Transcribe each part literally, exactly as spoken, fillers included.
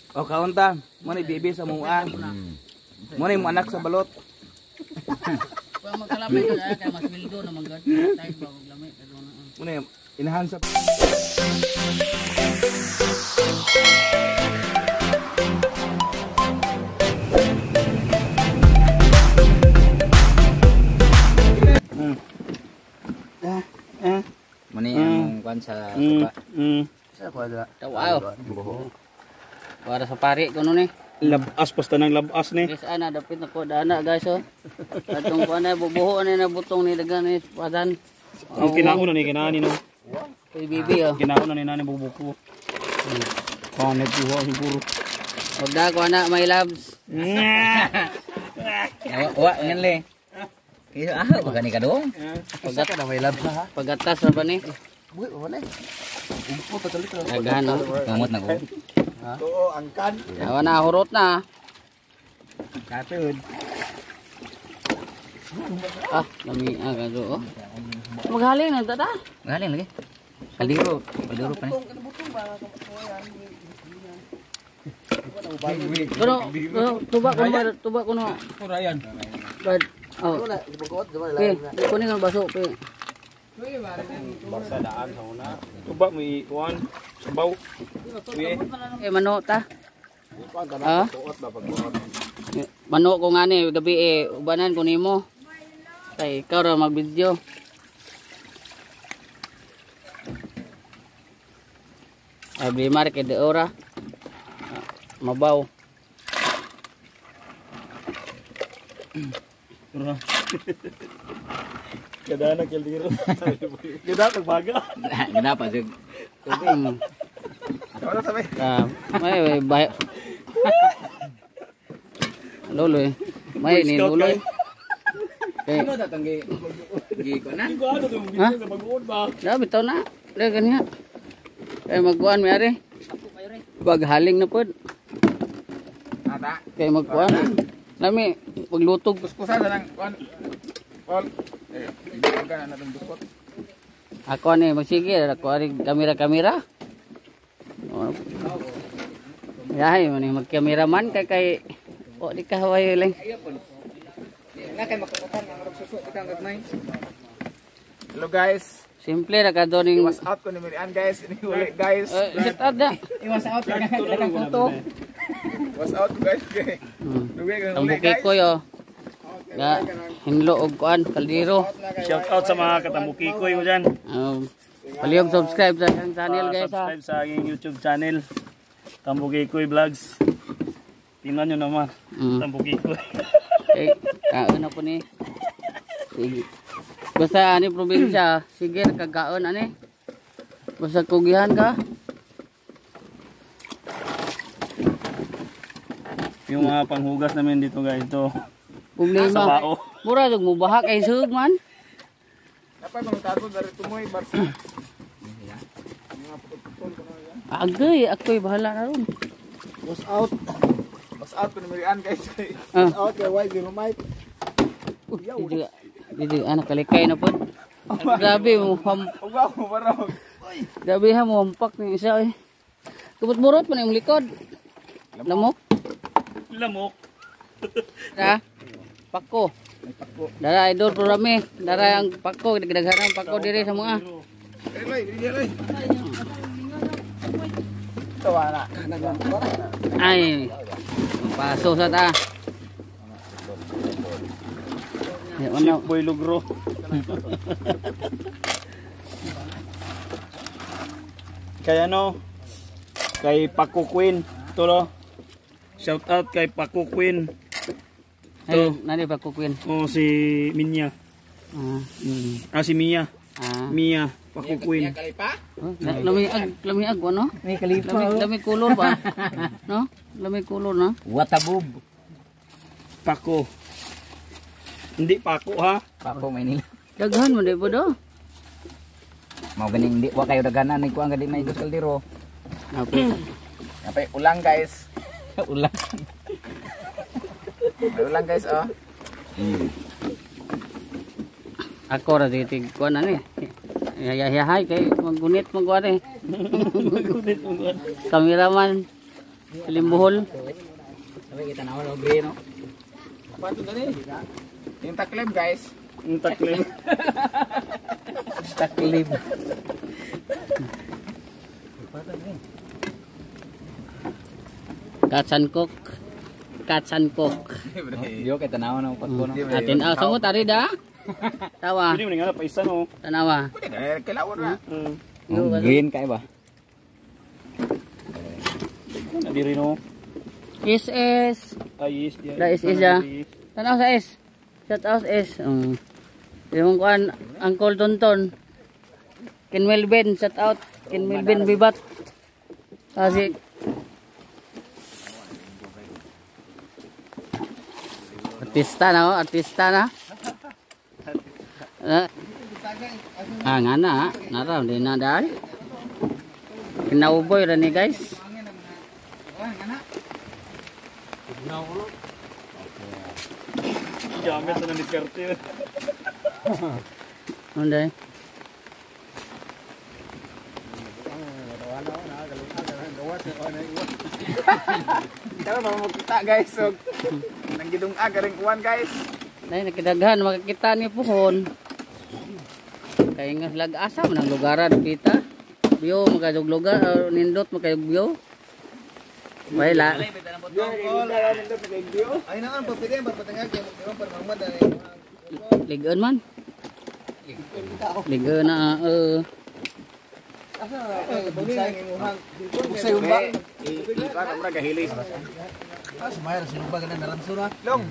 O kaunta, mo ni bibi sa mua. Mo ni mo anak sa balot. Pag magkalamay ko na kay mas bildo na manggad. Tayo ba og lamay pero na. Mo ni inahan sa Mani ang kwan sa tuba. Mm. Sa kwadra. Wow. Para sa pari ko no ni. Labas pasta ng labas ni. Guys ana dapit na ko dana guys oh. Atong ko na bubuho na na butong ni dagan ni padan. Ang kinauna ni kinani no. Kay bibi oh. Kinauna ni nani bubuko. Oh, nagpuho siguro. Og da ko na my loves. Wa ngan le. Kaya ah baka ni kadong. Pagat na may labs ha. Pagatas ra ba ni? Buhi wala. Umpo pa tuloy. Daghan oh. Kamot na ko. Oo, angkan. Awan na hurot na. Katod. Ah, lami aga do oh. Maghaling na ta. Galing lagi. Kaldiro, kaldiro pa ni. Pero pero tuba ko na tuba ko na. Orayan. Bad. Oh. Eh, kunin ang baso pe. Barsadaan sa una. Tuba mo iwan sabaw. Eh mano ta. Ah? Mano ko nga ni gabi eh ubanan ko nimo. Kay ikaw ra mag-video. Abri market de ora. Mabaw. Kada na kaldiro. Kada nagbaga. Ganda pa sig. Hmm. Ano sabi? Ah, may may bay. Loloy. May ni loloy. Eh, Ano datang gi gi ko na? Ko ano tong ha? sa mag-uod ba? Da bitaw na. Dai kaniya. Kay magkuan mi ari. Wag haling na pod. Ata. Kay magkuan. Lami maglutog. Kuskusa sa nang kon. Kon. Eh, hindi ka na natong dukot. Ako ni magsige ako ari kamera-kamera. Oh. Yahay man ni magkameraman kay kay o di ka haway lang. Na kay makukutan ang magsusuot kitang gagmay. Hello guys. Simple ra ka do ning Was out ko ni Marian guys. Ini uli guys. Eh, sit out da. Iwas out ka na photo. Was out guys. Hmm. Duwe ka Ang uli bukay guys. ko yo. Ga hinlo og kuan kaldero. Shout out sa mga katamukikoy mo dyan. Um, palihog subscribe sa aking channel guys ha. Subscribe sa aking YouTube channel. Tambukikoy Vlogs. Tingnan nyo naman. Mm. Tambukikoy. Eh, kaon ako ni. Sige. Basta ani probinsya, sige kagaon ani. Basta kugihan ka. Yung mga panghugas namin dito guys. Ito. Problema. Sabao. Mura jud mo baha kay sug man. Dapat mga tago dari tumoy barsa. Agay, ako'y bahala na ron. Was out. Was out ko ni Marian guys. Ah. Out kay why zero mic. Didi, didi anak kalikay na pod. Grabe mo ham, Ugaw mo barog. grabe ha mo hampak ni isa eh. Kubot-burot man yung likod. Lamok. Lamok. Ha? Pako. Dara idol programe, dara ang pako, dagdagan ang pako diri sa mga. Relay, relay. Ay. Paso sa ta. Ya mana Boy Lugro. Kaya no, kay Paco Queen. Ito lo. Shout out kay Paco Queen. Ay, nani pa kukuin. O si Minya. Ah, mm. Ah si Mia. Ah. Mia, Paco Queen. Oh, la- lami ag, lami ag ano? May kalipa. Lami, lami kulor pa. No? Lami kulor na. Watabub. Paco. Hindi Paco ha. Pako may nila. Daghan mo di po do. Mau ganing di wa kayo daganan ni ko ang gadi may kaldiro. Okay. Napay ulang guys. Ulang. May ulang guys oh. Ako ra ditig ko na ni. Yayahay kay maggunit mo ko ani. Magunit mo. Kameraman. Limbuhol. Sabi kita na wala green no. Apa tu tadi? Yung taklim guys. Ang taklim. Taklim. Katsankok. Katsankok. Yo kay tanaw na patko no. Atin ah sungot ari da. Tawa. Hindi mo nga pa isa no. Tanawa. Kelawar na. Mm. Oh, green kay ba? Nadiri no. Is is. Ay is dia. Da is is ya. Tanaw sa is. Shout out is. Um. Yung kuan Uncle Tonton. Ken Melvin shout out. Ken Melvin Bibat. Kasi artista na, oh, artista na. Ah, nga na, naraw, di na dahil. Kinauboy rin ni guys. Jamet na diskarte. Unday. Kita ba makita guys. So nang gidung agaring kuan guys. Nay nakidaghan makakita ni puhon. Kay nga lag asa man ang lugaran kita. Biyo makadug lugar uh, nindot makayog biyo. Wala. Ay naman papili ba patangag kay mo para mamad ani. Ligon man. Ligon na uh, Busay umba. Iba ka mura gahilis. Ah, sumayar sinumba ka na naransura. Long.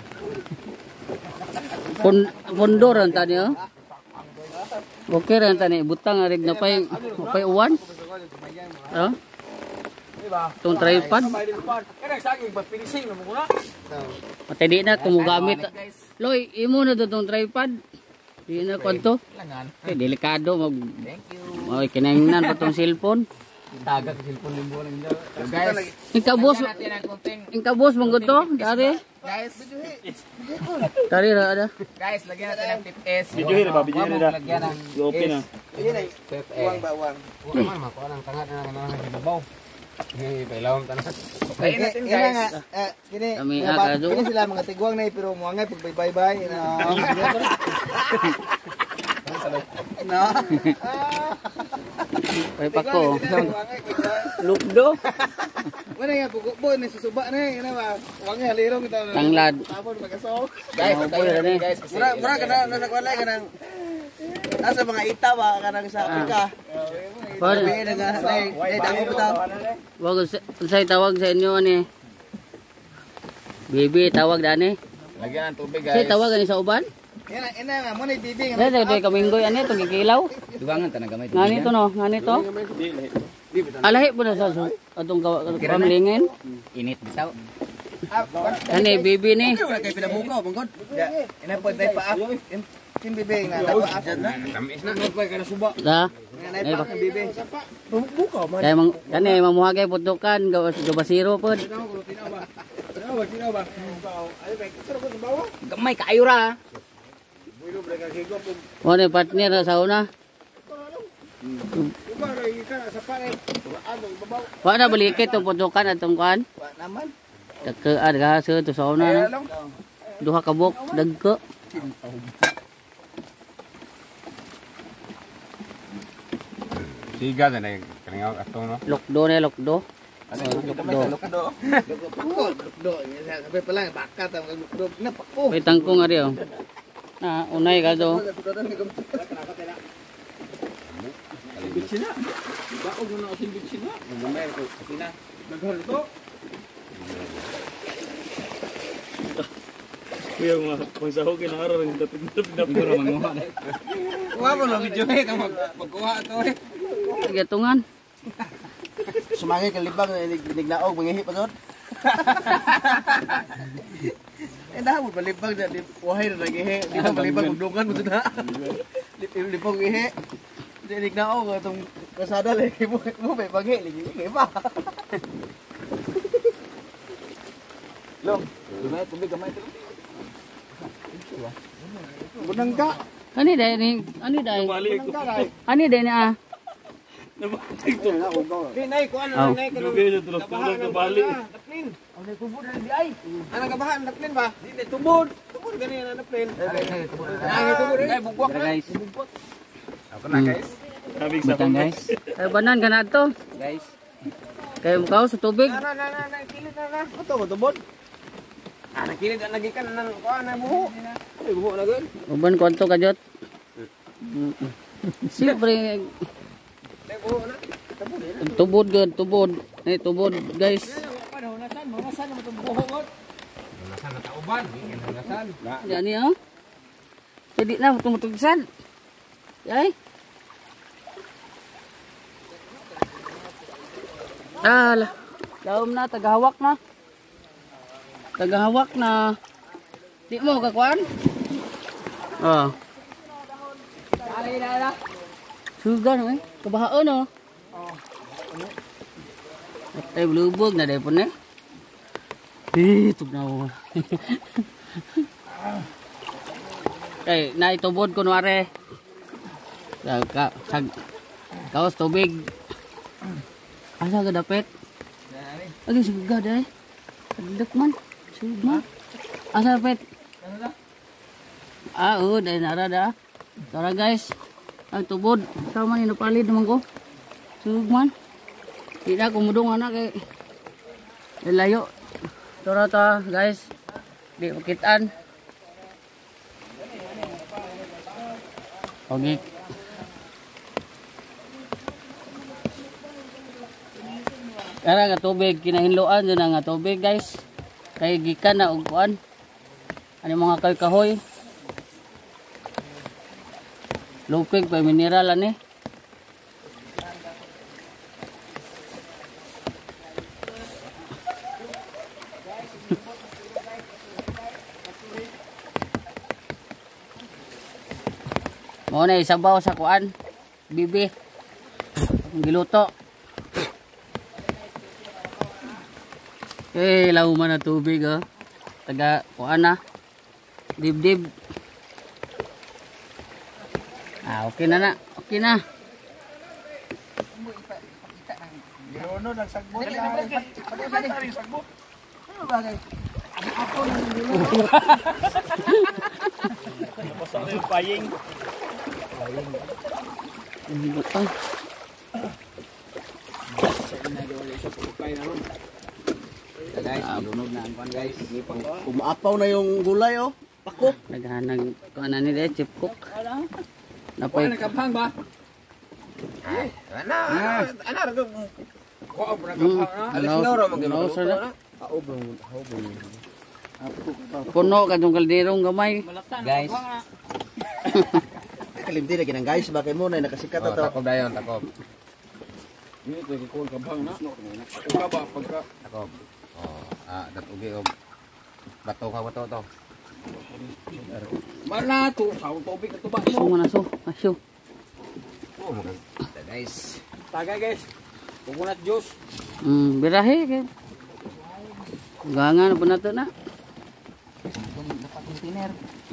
pun pundor ang tani oh. Okay rin tani butang arig na pay pay uwan. Oh. Itong tripod. Kada saging ba finishing na mo na. Matay di na kumugamit. Loy, imo na itong tripod. Di na kwanto. Eh, delikado mag. Thank you. Oy, kinahingnan pa tong cellphone. Tagak cellphone limbo lang daw. Guys, Ikaw boss, natin ang kunting. ikaw boss mong gusto, dari. Guys, Dari ra ada. guys, lagyan natin ng tip S. Video hira ba? Video hira. Lagyan ng Okay na. Ini na. tip Uwang S. ba uwang. Man, makuha ng tangat na kanang hibabaw. Ini pailawom tanah. Kain natin Ina nga, guys. eh, kini, Kami kini agad, oh. kini sila mga tigwang na eh, pero mga ngay pag bye-bye na. No. Pay pa ko. Lukdo. Mana nga pugok boy na susuba na eh, ina ba? Wang halirong kita. Tanglad. Tapos magaso. Guys, Ano, kain boy, natin ano? guys kasi. Mura mura kana nasa kwalay kanang nasa mga ita ba kanang sa Afrika. Pare, Sabi na nga, nay, nay damo bitaw. wag unsay tawag sa inyo ani? Bibi tawag dani. Lagyan ng tubig Say guys. tawag ani sa uban? Ina ina nga mo na bibing. Dai dai kaminggoy ani tong gikilaw. Dugangan ta na gamay. Ngani to no, ngani to. Alahi po na sa su- atong kaw- kamlingin. Init bisaw. Ani bibi ni. Wala kay pinabukaw bangkod. Ina po dai pa. Kim bibing na dapat dyan na. Tamis na nagpay ka na suba. Da. Nay pa ng bibing. Kaya mang kani mamuhagay putukan gawas gabasiro pod. Gamay kaayo ra. Mo ni partner sa sauna. Wa na balikit tong putukan atong kuan. Wa naman. Takean ka sa to sauna na. Duha ka buk dagko. Siga na na kaningaw atong no. Lokdo ni lokdo. Lokdo. Lokdo. Lokdo. Sabi pa lang baka ta lokdo na pako. May tangkong ari oh. Na unay ka do. Kuya mga pangsahog kinara rin dapit-dapit Siguro manguha. Wa mo lang video eh kang magkuha to eh. Gatungan. Sumangay ka libang nignaog mangihi pa gud. Eh dah mo balibang na di wahay na nagihi. Di na balibang ugdungan mo na. Libang gihi. Di nignaog atong kasada lagi mo mo may bagi lagi pa. Long, dumay tubig gamay to. Bunang ka. Ani dai ni, ani dai. Balik ko. Ani dai ni ah. Nabatay to. Di nay ko ano Oh. nay ko. Lugay na tulog tulog na bali. Taplin. Ang tubod na di ay. Ano kabahan taplin ba? Di tubod. Tubod gani na taplin. Ay tubod ay bugwak Tara na. guys. Ako na guys. Sabing sa Butang guys. Ay banan ka na to. Guys. Kayo mukha sa tubig. Na na na na kilit na na. Ato ko tubod. Ah nakilit ang nagikan nang ko na buho. Ay buho na gud. Uban kwanto ka jot. Siyempre Ay buho na. tubod gud, tubod. Eh tubod guys. Paano nasan mo nasan mo tong buho gud. Nasan na tauban. Nasan. Yan niya oh. Jadi na tumutugsan. Ay. Ah, la- laom na tagahawak na. Tagahawak na. Di mo kakuan? Oh. Sugan eh. Kabahaon oh. Ay bulubog na dai pun eh. Eh, tugnaw. Kay naitubod kunwari. Ka ka kag kaos tubig. Asa ka dapet? Lagi suga dai. Kadek man. Suga. Asa dapet? Ah, oh, dai narada. Tara guys. Ang tubod. Sama ni napalid naman ko. Sug man. Tidak ko mudong anak kay layo. Tara ta guys. Di makitaan. Okay. Kara nga tubig kinahinloan dyan nga tubig guys. Kay gikan na og kuan. Ano mga kahoy kahoy. Lupig pa mineral ani. Mo na isabaw sa kuan. Bibi. Ang giluto. Eh, lauman na tubig oh. Taga kuan na. Dibdib. Ah, okay na na. Okay na. Girono nagsagbo na. Nagsagbo. Ano ba kay? Pasang yung paying. Ay. Guys, lunog na ang kuan guys. Umaapaw na yung gulay oh. Pako. Naghanag kuan na ni de chip cook. Napay Kapang ba? Ana. Ana ra ko. Ko abra Hmm, kapang na. Alis ano, na ra ano, magluto sir, na. puno kadtong kalderong gamay. Guys. Kalimti lagi nang guys, bakay mo na nakasikat Oh, ato. takob dayon, takob. Ini ko ko kabang na. Uga ba pagka Takob. Oh, ah, datugi og bato ka bato to. mana to sa tubig ato ba. So man aso. Aso. Oh, mga Guys. Tagay guys. Coconut juice. Hmm, birahe kay. Gangan pa nato na. Dapat container.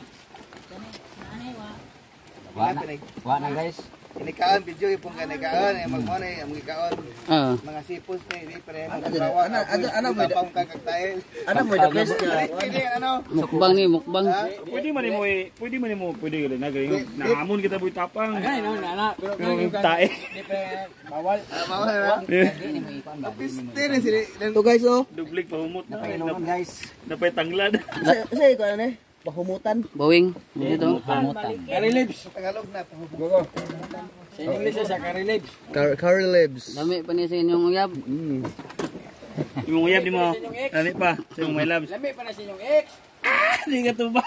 Wa na. Wa na guys. Inikaan video ipong kanikaan, ay magmo na ang ikaon. Ah. Mga sipos ni di pre magbawa. Ana ana ana mo da kakagtail. Ana mo Ano da best ka. Pwede ano? Mukbang ni mukbang. Pwede man mo eh, pwede man mo pwede gid na gayong naamon kita buy tapang. Ay no na pero yung tae. bawal. Bawal na. Hindi ni mo ikuan ba? Piste na sila. To guys oh. Dublik pahumot na. Painuman guys. Napay tanglad. Sa ko ano eh? Pahumutan. Bawing dito. Pamutan. Curry lips. Tagalog na pahumutan. Gogo. Sa English sa curry lips. Curry lips. Dami pa niya sa inyong uyab. Yung uyab di mo. Ani pa, sa yung my loves. Lami pa na sa inyong ex. Di ka to ba?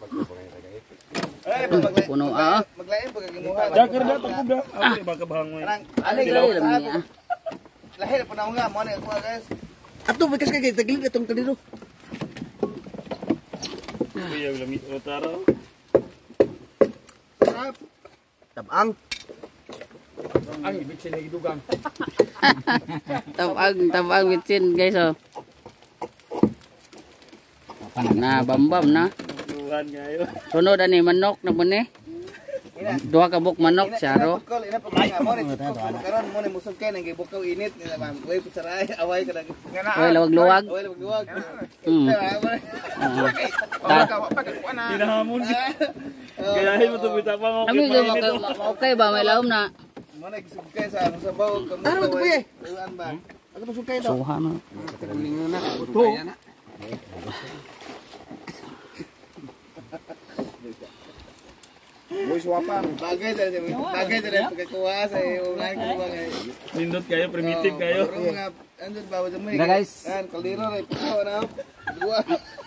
Ay maglain. Puno ah. Maglain pag gimuha. Dakar da to da. Ako baka bahang mo. Ano Dali lami ah. Lahir pa na nga mo na ko guys. Ato bikas kay tagilid atong kadiro. Kuya lamit otaro. Sarap. Tabang. Ang ibig sa nagidugang. Tabang tabang bitsin guys oh. Na bambam na. Tuhan ngayon. Sunod ani manok na mo ni. Dua kabuk manok syaro. Pukul ini pukul mo ni karon mo ni musog kay nang gibukaw init ni ma'am. Way putsaray away ka nag. Oy lawag-luwag. Away luwag. Hmm. Hinahamon. Gayahin mo to bita pa mo. Kami okay ba may laom na. Mo na gisug kay sa ano sa bawo kamo. Ano to be? Tuan ba? Ako to sugay daw. Suha na. Kulingon na. Buto. Boy swapang. Bagay dali bagay dali pagkuha sa ulan ko ba kay. Nindot kayo, primitive kayo. Mga andun ba wa mo. Guys. Kan kaldero ray puso na. Dua.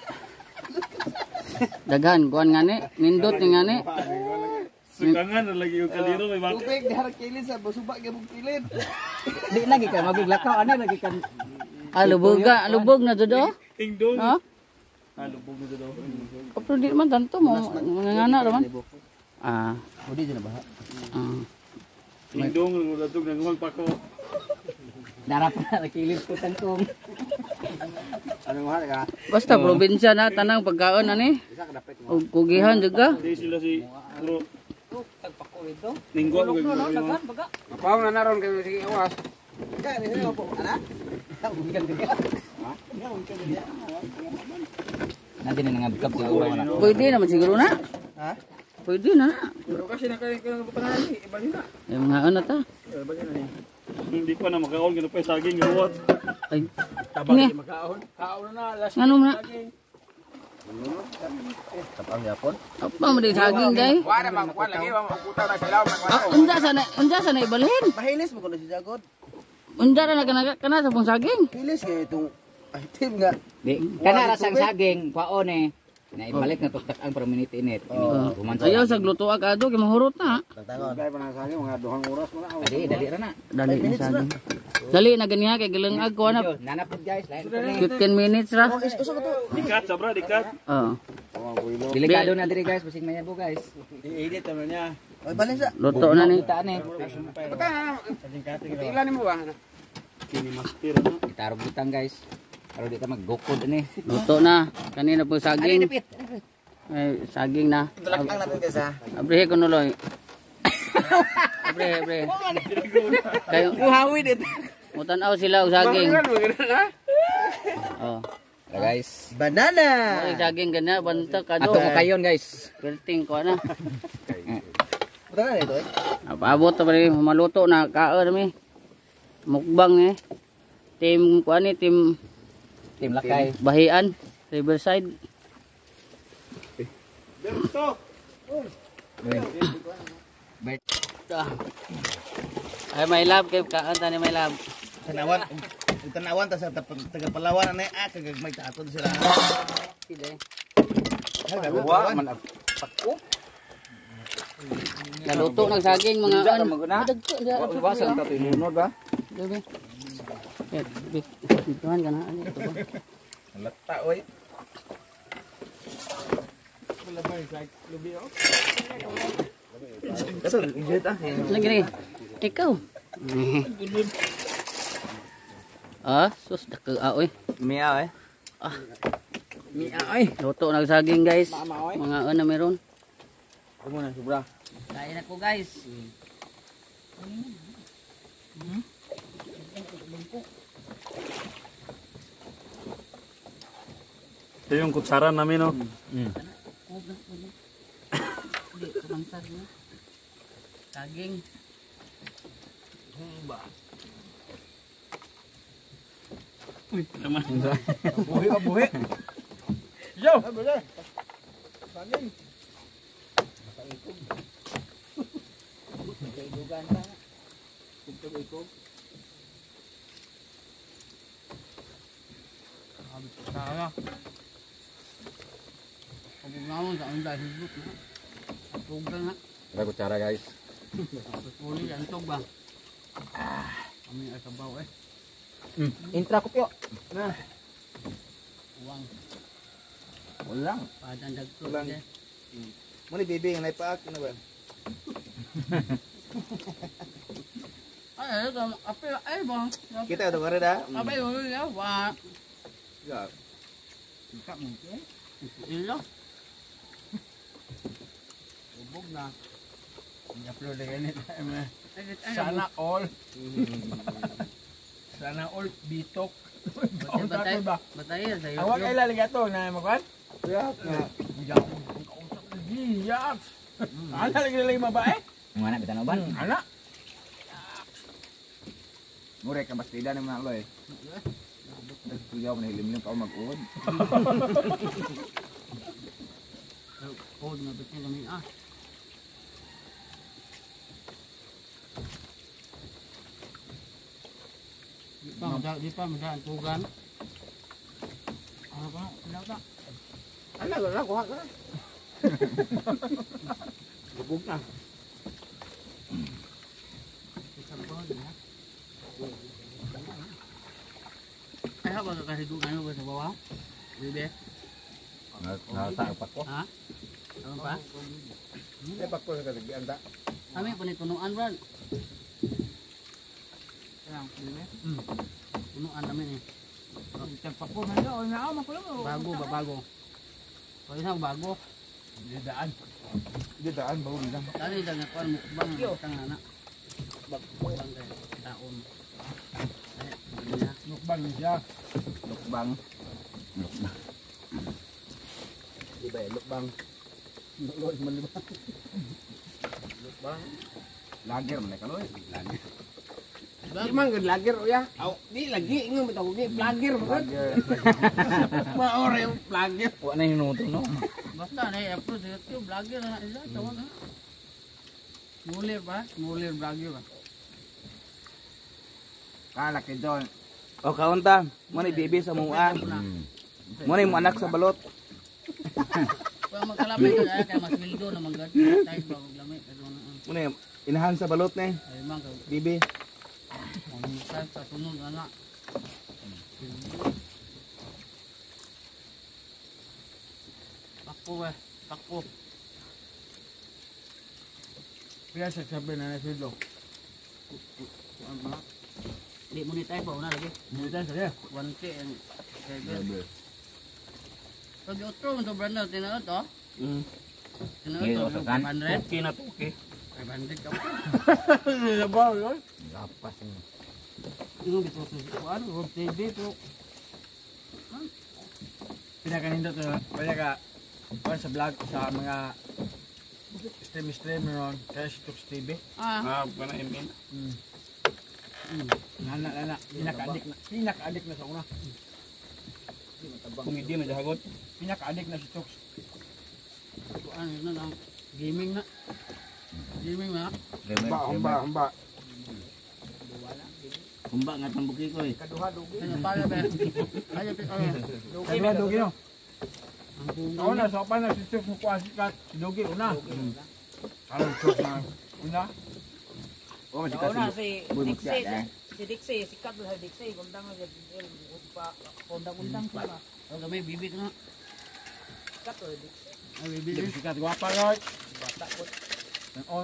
Daghan kuan ngani, nindot ni ngani. Sukangan na lagi yung kaliro may bak. Tubig diharap kilid sa basuba gyud kilid. Di lagi ka magiglakaw ani lagi kan. Ah lubog ka, lubog na jud oh. Tingdong. Ha? Ah, lubog na daw. Kapro di man tanto mo ngana ra man. Ah. Udi dyan na ba? ah. Tingdong ng ulatog ng magpako. Darap na kilid ko tangkong. Ano mo ka? Basta probinsya na tanang pagkaon ani. Og kugihan juga. Di sila si Bro. Linggo ko gagawin. Mapaw na naron kayo sige awas. Nanti na nangabikap siguro na. Pwede naman siguro na. Ha? Pwede na. Pero kasi na kayo kayo pangalan ni ibalhin na. Yung mga ano ta. Ibalhin na ni. Hindi pa na makaon gano pa saging luwat. Ay. Tabang Nge. di makaon. Kaon na last. Ngano na? Tapang yapon. Apa mo di saging kay? Wala man kuan lagi wa maputa na sila man. Ah, unja sana, unja sana ibalhin. Mahilis mo ko si Jagod. Unja na kana kana sa pong saging. Hilis kay itong item nga. Di kana rasang saging kwaon eh. Na ibalik na tuktak ang per minute init. Uh, Kumansa. ayaw sa gluto agado kay mahurot na. Kaya pa na sa akin mga duhang oras mo na. Dali dali ra na. Dali na saging. Dali na ganiya kay gilangag ko na. Nanapod guys. Lain ko ni. fifteen minutes ra. Dikat sabra dikat. Oh. Delikado na diri guys, basing mayan po guys. I-edit naman niya. Ay balin sa. Luto na ni. Kita ni. Ilan mo ba? Kini master na. Itarog butang guys. Pero di ka maggukod ani. Luto na. Kanina po saging. Ay, saging na. Talakang natin guys ha. Abre ko nuloy. Abre, abre. Kayo Uhawi dit. mutanaw sila og saging. Oh. Tara guys. Banana. Ay saging gana banta kado. Ato ko kayon guys. Perting ko na. Banana ito eh. Paabot ta bali maluto na kaon mi. Mukbang eh. Team ko ani team Tim Lakay. Bahian, Riverside. Berto. Ay may love kay kaon tani may love. Tanawan. Tanawan ta sa taga Palawan na ah kag may taton sila. Sige. Wa man pako. Naluto ng saging mga Unja ka ano. maguna. Dagko diha. Wa sa ta tinunod ba? Gabi. Eh, big bituan kana ani to ba? Lata oy. Kaso injit ah. Lagi ni. Ikaw. Ah, sus dako aoy. Mia eh. Ah, Mia ay. luto ng saging guys. Mga ano meron. Amo na sobra. Kain ako guys. Ito yung kutsaran namin no. Saging. Uy, naman. Buhi ba buhi? Yo. Pag naman sa ang dahil lut na. Tug na. Tara kutsara guys. Uli ang tug ba. Kami ay sabaw eh. Intra ko pyo. Uwang. Wala. Padang dagto. Ulang. eh. Mo ni bibi nga naipaak na ba? Ay, ito. Ape, ay ba? Kita to kare da. Ape, uli ya. Wa. Ya. Ikat mo ke. Ilo. Ubog na. I-upload na ganit. Sana all. Sana all bitok. Ang tatay ba? Batayan sa Awag ay YouTube. lalagay ito na magwan? Yak. Yak. Ang kausap na yak. Ala lagi lagi mabae? Mga anak kita naban. Anak. Murek ka bastida ng mga loy. Nagtuyaw mo na hilim-lim ka mag-uod. Oh, nabit niya kami ah. Di pa, mada, di pa, mada, ang tugan. Ano pa, ano pa? Ala wala kuha ka. Bubog na. Isang pa, di ha? Ay, ha, baga kasi doon, ano ba sa bawah? Bebe? Nalata pa ko. Ha? Ano pa? Ay pakko sa kalagyan ta. Kami, punitunuan, Brad. Kaya, bebe? Hmm. Tunuan namin eh. Pakko man daw na ako makulo. Bago ba, bago? O isang bago. Didaan. Didaan bawo lang. Kali lang ako, mukbang, itang anak. Mukbang kayo, taon. Ay, hindi na. Nukbang siya. Lukbang. Lukbang. Di ba lukbang? Lukbang man di ba? Lukbang. Lager man ka loy. Lager. Di man gud lager ya. Aw, di lagi ingon bitaw ni vlogger man. Maore yung vlogger. Wa na hinuto no. Basta na i-upload sa YouTube, vlogger na nila, tawag na. Smulir ba? Smulir vlogger ba? Kala kay John. O kaunta, mo ni bibi sa mua. Mo ni mo anak sa balot. Kung magkalamay ka kaya kaya mas wildo na manggad. Tayo ba maglamay? Pero na ang Mo ni inahan sa balot ni ay mang ka. bibi. Ang tayo sa sunod anak. Takpo eh. Takpo. Kaya sa sabi na nasidlo. Ano ba? Di mo ni tayo pa una lagi. Mudan sa dia. one K and seven. Pag otro mo to Brando, tinaot to? Mm. Tinaot Ngayon, to, kan? five hundred? Okay na to, okay. five hundred ka pa. Labaw yun. Lapas ni. Ano bito sa ano, Rob T V to. Pinakanindot na. Kaya ka. Kaya sa vlog sa mga stream-stream ron. Kaya si Tux T V. Ah, Ah, kana imin. Hmm. mm. Nana, nana. Pinaka-addict na. Pinaka-addict na sa una. Komedi na jahagot. Pinaka-addict na si Tux. Ano na lang, gaming na. Gaming na. Ba, amba. Kumba nga tang buki ko eh. Ano pala ba? Kaya pa ano. Kaya Dogi no. Ang bunga Ako niya. na, sa pa na si Tux mo kuha sikat. Si Dogi una. Alam Tux na. Una. Oh, masih Una kasih. si Boy Dixie, magsiya eh. si Dixie, sikat lah Dixie, gundang na siya, pa, gundang-gundang siya ba? O kami bibig na. Sikat lah Dixie. Ay bibig. Hindi sikat. Guwapa Lord. Bata ko. And on.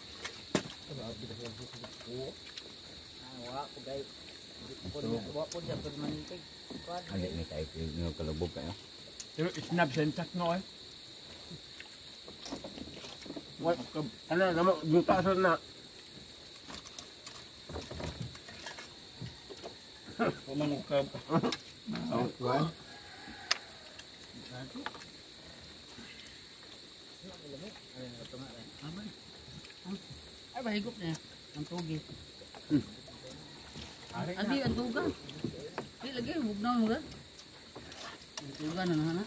Ah, wa ko gay. Wa po siya pud manitig. Kuan. Alik ni tayo yung kalubog kayo. Pero snap sentak no eh. What? Ano naman? Duta sa na. Kumano ka. Oh, kuhan. Ay bahigop niya. Ang tugi. Andi ang tuga. Di lagi bugnaw mo ga. Ang tuga na na.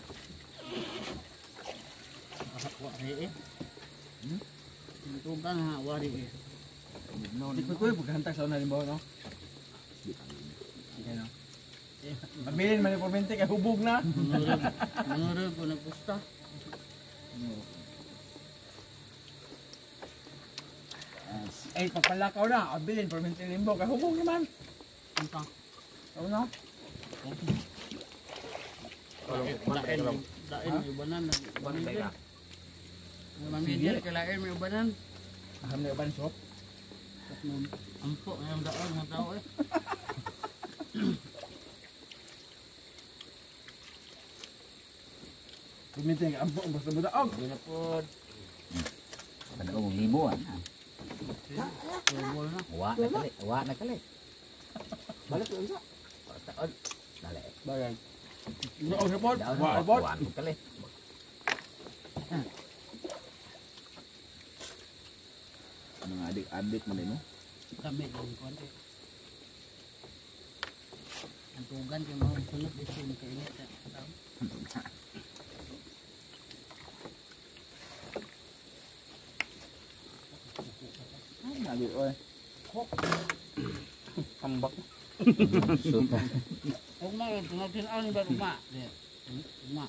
Wari eh. Ang tuga na wari eh. Hindi ko ko paghantag sa una limbaw no. Ano? Mabilin man yung pormente kay hubog na. Manurog. Manurog ko nagpusta. Ay pagpalakaw na, abilin pormente limbaw kay hubog naman. Ang pa. Ano na? Lain, lain may ubanan. Bamidin. Bamidin, kailain may ubanan. Aham na ban shop. Ampo, ngayong daon ng tao eh. Pormente kay ampo basta buta og. Di na pod. Kada og libo ana. Tubol na. Wa na kali, wa na kali. Balik lang sa. Taon. Dali. Bagay. No, report. Daon Wa wa report. wa ko kali. Mga adik-adik man din, no? Kami din konti. Ang tugan kay mga sunod dito yung kainit sa tao. Ay, nagi oy. Tambak. Suka. Huwag na yun, tunatin-aw ni ba uma? Uma.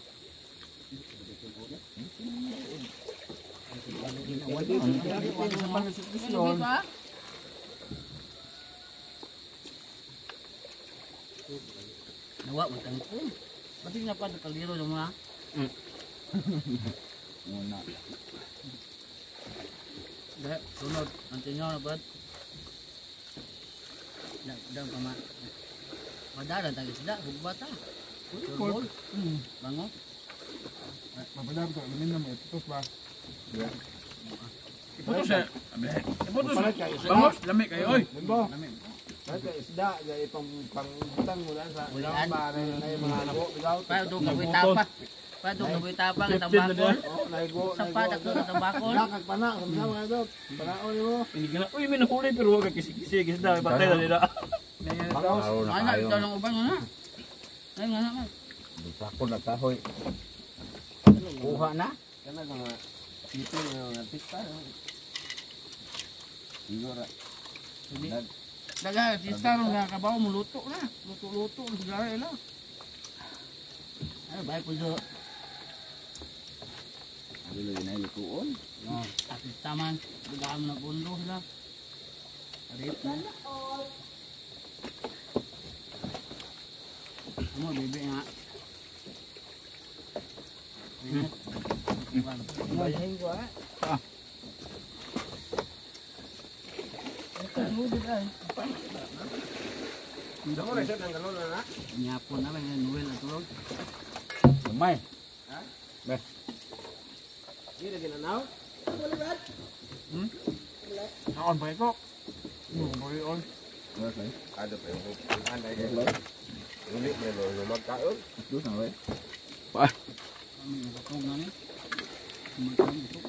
Nawa mo tang ko. Pati nga pa kaliro ng mga. Muna. Dahil, sunod. Mantinyaw na bad. Daw ka ma. Madalan tayo sila. Hugbata. Turbol. Bango. Mapadab ko, manin na mo, iputos ba? Iputos eh. Iputos. Papalit kayo, Bangos, lami kayo oy. Diba? Papalit kayo, isda, dahil pang pangbutang mo lang sa Ulian. para na yung mga nago, bigaw. Pa do ka buy tapa. Pa do ka buy tapa ng tabakol. Oh, naigo, Sa padak ko ng tabakol. Lakag pa na, kung saan mga ito, panaon mo. Hindi ka na. Uy, may nahuli pero huwag ka kisi-kisi. Kisi na, patay na nila. Araw na Ana kayo. ito lang uban mo na. Ay nga na. Bisako na kahoy. Kuha na. Kana ka nga, dito yung mga artista. Siguro. Daga si Starong na kabaw mo luto na. Luto-luto sigara ila. Ay bay po jo. Abi lagi na lutuon. No, at taman dagaan mo na bundo sila. Arip na. Amo bebe nga. Bayahin ko ah. Dako na siya ng galon na na. Nyapon na ba yung Noel at tulog. Umay. Hindi na ginanaw. Hmm? Naon pa iko. Yung pa yun. Ada pa yung kukuhan na yun. Ulit na lo, yung magkaon. Doon na oy. Kami nakatog na ni. Sumatang ito.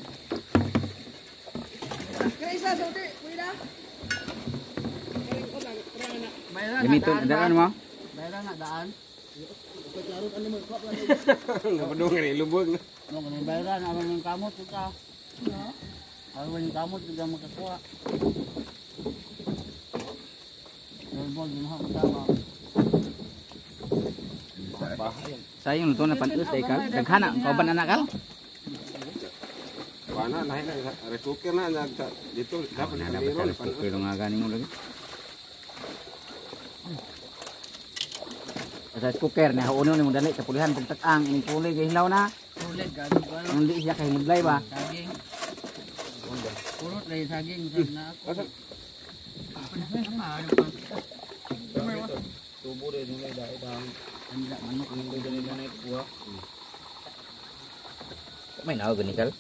Bayaran na Ganito daan daan ba? mo. Bayaran na daan. Napadungan ni lubog na. No, kung bayaran, ano yung kamot ito? Ano yung kamot ito ang makakuha? Verbal, din ako matama. Sayang luto na pantus day kag. Daghana kauban anak kal. Wana, nahin na, rice cooker na, nag, dito, dapat Ada na dapat sa cooker nga gani mo lagi. Sa cooker na hauno ni mo dali sa pulihan pagtak-ang ini puli kay hilaw na. Ulit, gano'n ko ano? Hindi siya kay hiblay ba. Saging. Purot na yung saging. Sabi na ako. Tubo din nila dahil dahil. Tanda, manok. Ang ganda nila na ikuha. May naw gani kal.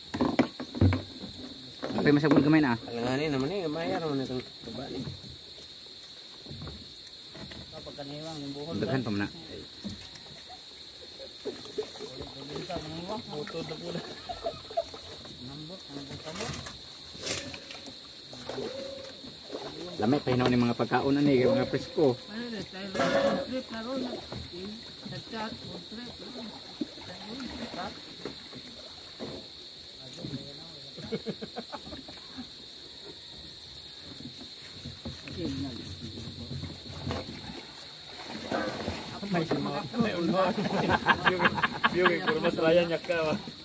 Apa masabon gamay na? Alanganin naman eh, mayar naman itong kabali. Kapag kaniwang yung buhol. Daghan pa man na. Butod na po na. Nambot, nambot ka mo. Lamay pa hinaw ni mga pagkaon ani kay mga presko. Ano na, tayo road trip na ron. Nag-chat, road trip. Yung puro masalayan niya ka.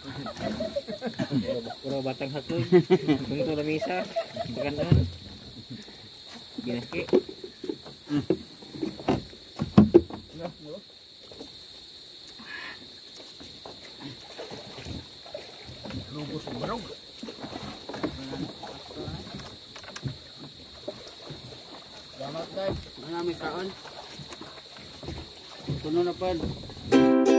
Puro batang hatoy. Tunto na misa. Pagandaan. Ginaki. Lubos ng barog. Salamat guys. Manami kaon. Kuno na pa.